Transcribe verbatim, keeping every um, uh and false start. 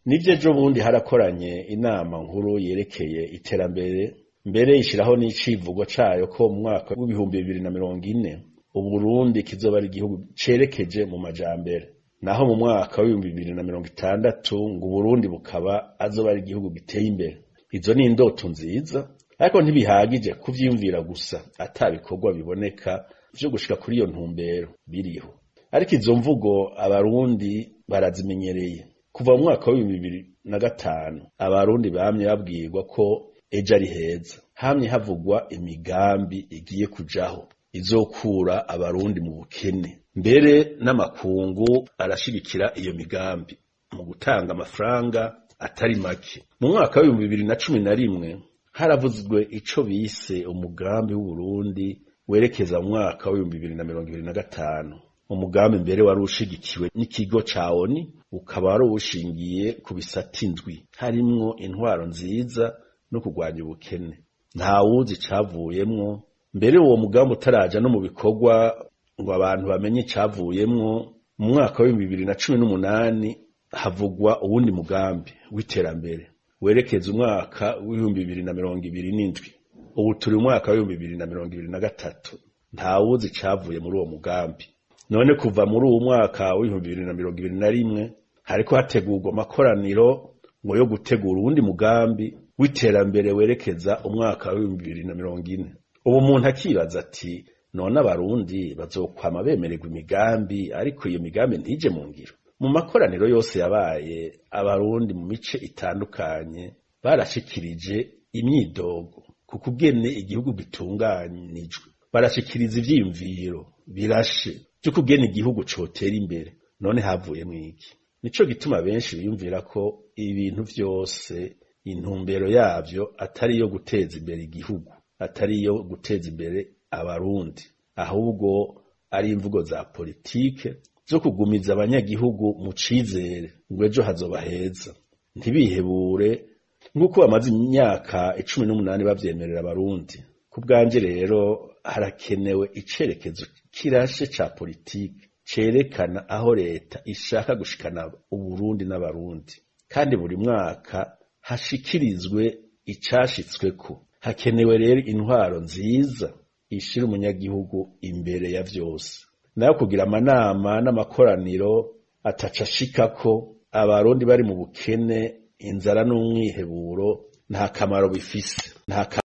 nivyo ejo bundi harakoranye inama nkuru yerekeye iterambere, mbere ishiraho n'icivugo cayo ko mu mwaka w'ibihumbi bibiri na mirongo ine Uburundi kizoba ari igihugu cerekeje mu majambere, naho mu mwaka w'ibihumbi bibiri na mirongo itandatu ngo Uburundi bukaba azoba ari igihugu giteye imbere. Izo ni indoto nziza, ariko ntibihagije kuvyiyumvira gusa ata bikorwa biboneka vyo gushika kuri iyo ntumbero biriho. Ariko izo mvugo abarundi barazimenyereye. Kuva mu mwaka w'ibihumbi bibiri na gatanu abarundi bamye babwirwa ko ejo ari heza, hamye havugwa imigambi igiye kujaho izokura abarundi mu bukene, mbere n'amakungu arashigikira iyo migambi mu gutanga amafaranga atari make. Mu mwaka w'ibihumbi bibiri na cumi na rimwe haravuzwe ico bise umugambi w'Uburundi werekeza mu mwaka w'ibihumbi bibiri na mirongo ibiri na gatanu. Umugambi mbere wari ushigikiwe n'ikigo ca O N U, ukaba wari ushingiye ku bisata indwi harimwo intwaro nziza no kurwanya ubukene. Nta wuzi cavuyemwo, mbere uwo mugambi utaraja no mu bikorwa ngo abantu bamenye cavuyemwo. Mu mwaka w'ibihumbi bibiri na cumi n'umunani havugwa uwundi mugambi w'iterambere werekeza umwaka w'ibihumbi bibiri na mirongo ibiri n'indwi. Ubu turi mu mwaka w'ibihumbi bibiri na mirongo ibiri na gatatu, nta wuzi cavuye muri uwo mugambi. None kuva muri uwo mwaka w'ibihumbi bibiri na mirongo ibiri na rimwe hariko hategurwa amakoraniro ngo yo gutegura uwundi mugambi w'iterambere werekeza umwaka w'ibihumbi bibiri na mirongo ine. Ubu umuntu akibaza ati none abarundi bazokwama bemererwa imigambi ariko iyo migambi ntije mu ngiro? Mu makoraniro yose yabaye abarundi mu mice itandukanye barashikirije imyidogo ku kugene igihugu gitunganijwe, barashikiriza ivyiyumviro birashe vyo kugena igihugu cotera imbere. None havuye mwiki? Nico gituma benshi biyumvira ko ibintu vyose intumbero yavyo atari yo guteza imbere igihugu, atari yo guteza imbere abarundi, ahubwo ari imvugo za politike zo kugumiza abanyagihugu mu cizere ngo ejo hazoba heza. Ntibihebure nk'uko bamaze imyaka icumi n'umunani bavyemerera abarundi. Ku bwanje rero harakenewe icerekezo kirashe ca politike cerekana aho leta ishaka gushikana Uburundi n'abarundi, kandi buri mwaka hashikirizwe icashitsweko. Hakenewe rero intwaro nziza ishira umunyagihugu imbere ya vyose, nayo kugira amanama n'amakoraniro ataca ashikako abarundi bari mu bukene, inzara n'umwiheburo nta kamaro bifise. Nta